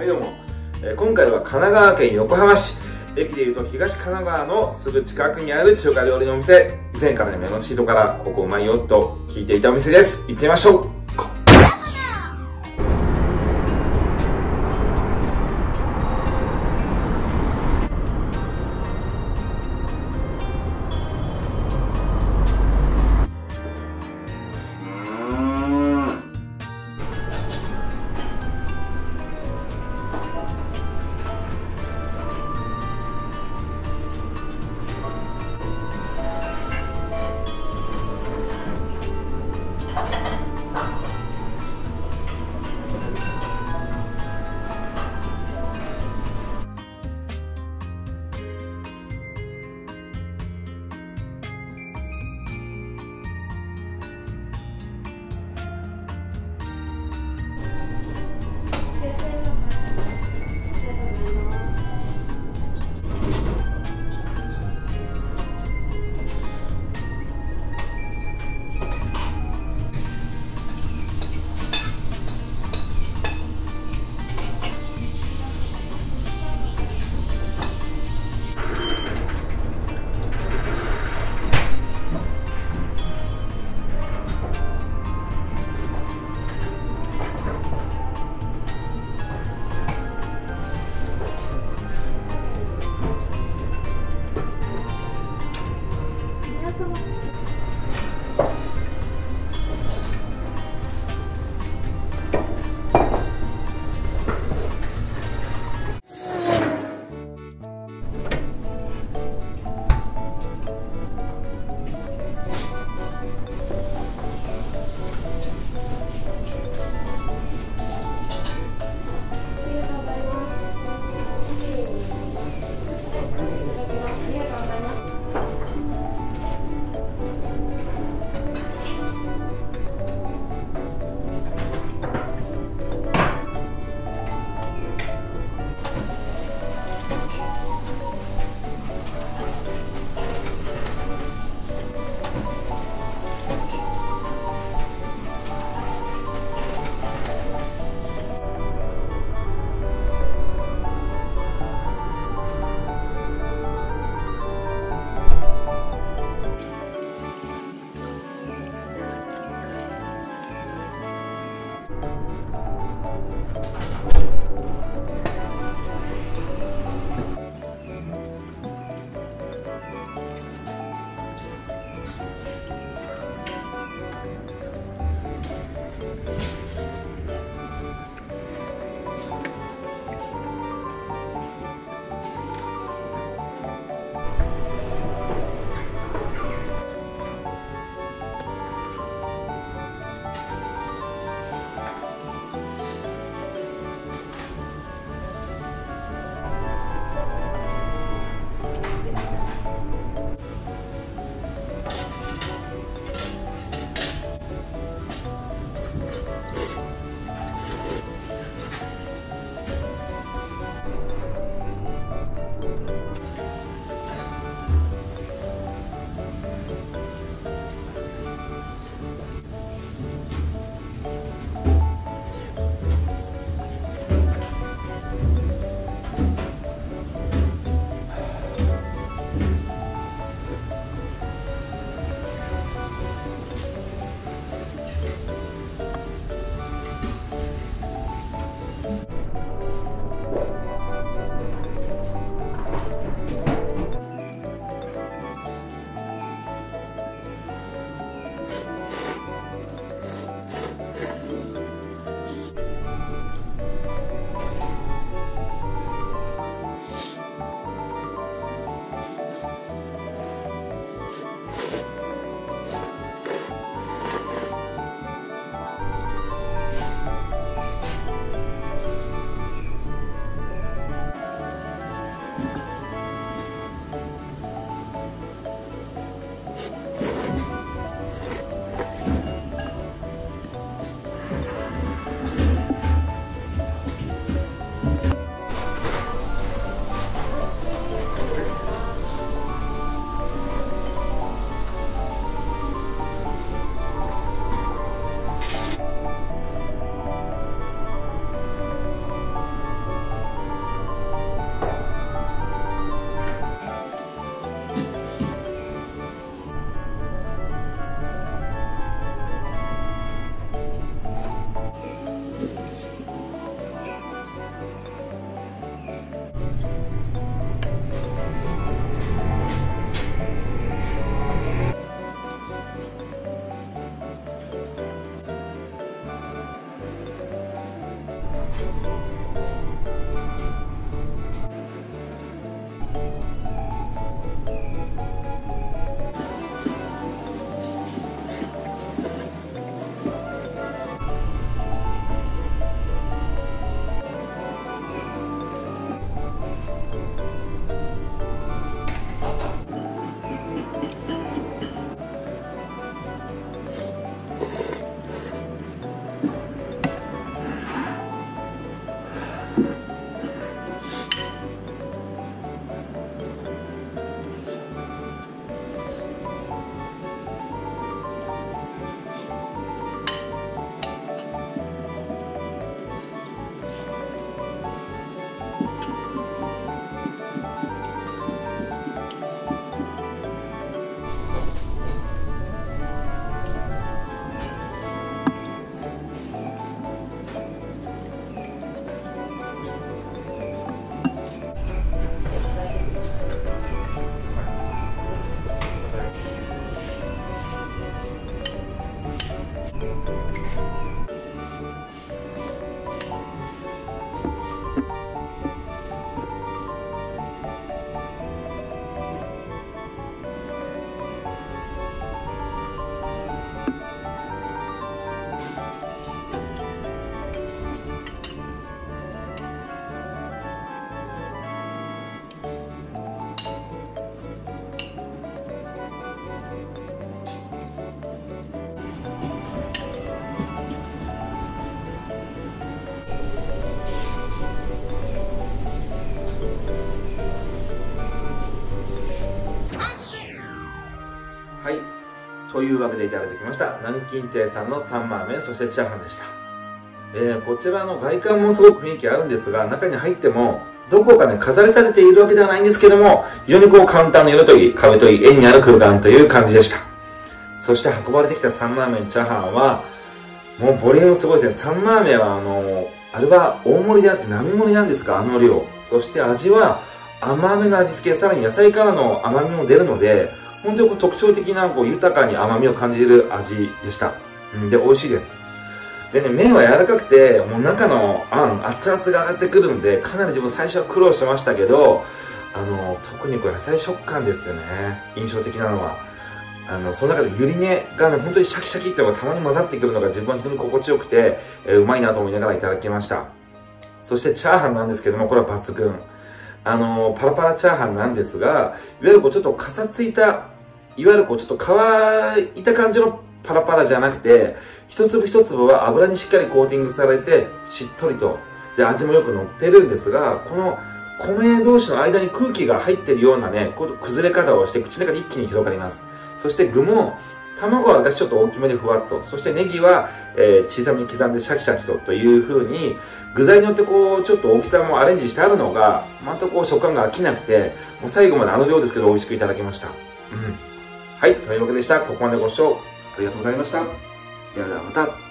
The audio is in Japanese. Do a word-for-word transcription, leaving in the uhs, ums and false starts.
はいどうも、えー、今回は神奈川県横浜市、駅でいうと東神奈川のすぐ近くにある中華料理のお店、以前からね、メモシートからここうまいよと聞いていたお店です。行ってみましょう。 はい。というわけでいただいてきました。南京亭さんのサンマーメン、そしてチャーハンでした。えー、こちらの外観もすごく雰囲気あるんですが、中に入っても、どこかね、飾り立てているわけではないんですけども、非常にこうカウンターの色といい、壁といい、絵にある空間という感じでした。そして運ばれてきたサンマーメン、チャーハンは、もうボリュームすごいですね。サンマーメンはあの、あれは大盛りであって並盛りなんですか、あの量。そして味は甘めの味付け、さらに野菜からの甘みも出るので、本当にこう特徴的なこう豊かに甘みを感じる味でした。うん、で、美味しいです。でね、麺は柔らかくて、もう中のあん、熱々が上がってくるので、かなり自分最初は苦労しましたけど、あの、特にこう野菜食感ですよね。印象的なのは。あの、その中でゆり根がね、本当にシャキシャキっていうのがたまに混ざってくるのが自分は非常に心地よくて、えー、うまいなと思いながらいただきました。そしてチャーハンなんですけども、これは抜群。あの、パラパラチャーハンなんですが、いわゆるこうちょっとかさついた、いわゆるこうちょっと乾いた感じのパラパラじゃなくて、一粒一粒は油にしっかりコーティングされて、しっとりと、で、味もよく乗ってるんですが、この米同士の間に空気が入ってるようなね、こう崩れ方をして、口の中で一気に広がります。そして具も、卵は私ちょっと大きめでふわっと、そしてネギは、えー、小さめに刻んでシャキシャキとという風に、具材によってこう、ちょっと大きさもアレンジしてあるのが、またこう食感が飽きなくて、もう最後まであの量ですけど美味しくいただきました。うん。はい、というわけでした。ここまでご視聴ありがとうございました。ではではまた。